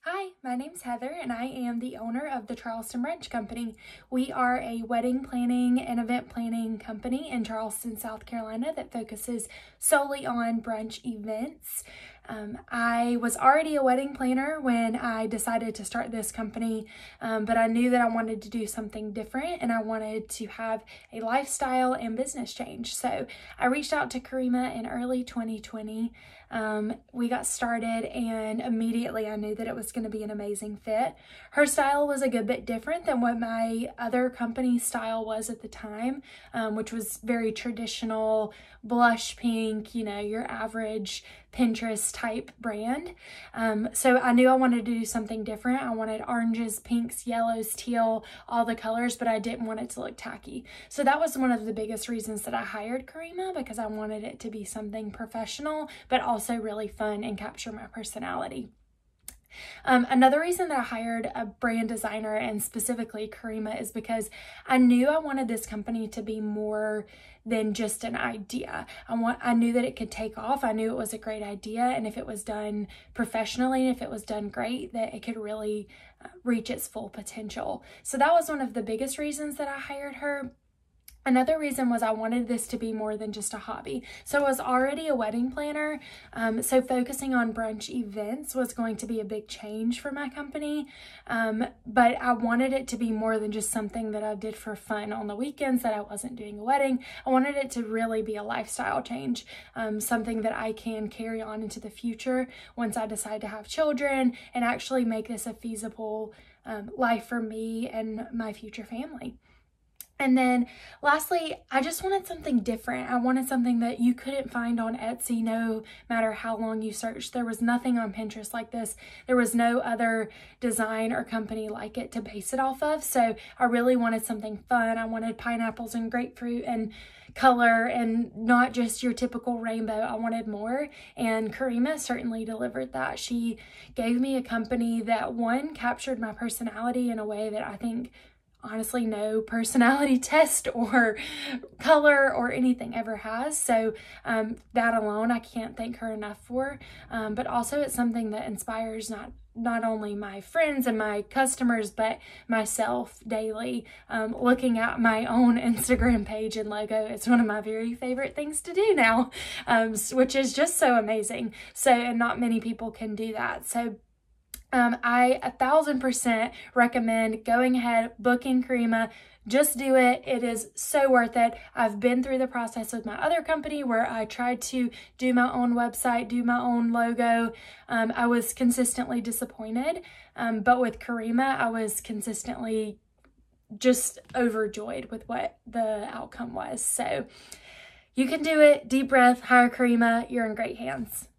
Hi, my name's Heather and I am the owner of the Charleston Brunch Company. We are a wedding planning and event planning company in Charleston, South Carolina that focuses solely on brunch events. I was already a wedding planner when I decided to start this company, but I knew that I wanted to do something different and I wanted to have a lifestyle and business change. So I reached out to Karima in early 2020. We got started and immediately I knew that it was going to be an amazing fit. Her style was a good bit different than what my other company's style was at the time, which was very traditional, blush pink, your average Pinterest type brand. So I knew I wanted to do something different. I wanted oranges, pinks, yellows, teal, all the colors, but I didn't want it to look tacky. So that was one of the biggest reasons that I hired Karima, because I wanted it to be something professional, but also really fun and capture my personality. Another reason that I hired a brand designer and specifically Karima is because I knew I wanted this company to be more than just an idea. I knew that it could take off. I knew it was a great idea, and if it was done professionally, if it was done great, that it could really reach its full potential. So that was one of the biggest reasons that I hired her. Another reason was I wanted this to be more than just a hobby. So I was already a wedding planner, so focusing on brunch events was going to be a big change for my company, but I wanted it to be more than just something that I did for fun on the weekends that I wasn't doing a wedding. I wanted it to really be a lifestyle change, something that I can carry on into the future once I decide to have children and actually make this a feasible life for me and my future family. And then lastly, I just wanted something different. I wanted something that you couldn't find on Etsy no matter how long you searched. There was nothing on Pinterest like this. There was no other design or company like it to base it off of. So I really wanted something fun. I wanted pineapples and grapefruit and color and not just your typical rainbow. I wanted more, and Karima certainly delivered that. She gave me a company that, one, captured my personality in a way that I think honestly no personality test or color or anything ever has. So that alone I can't thank her enough for, but also it's something that inspires not only my friends and my customers, but myself daily. Looking at my own Instagram page and logo, it's one of my very favorite things to do now, which is just so amazing. So, and not many people can do that. So I 1000% recommend going ahead, booking Karima. Just do it. It is so worth it. I've been through the process with my other company where I tried to do my own website, do my own logo. I was consistently disappointed, but with Karima, I was consistently just overjoyed with what the outcome was. So you can do it. Deep breath, hire Karima. You're in great hands.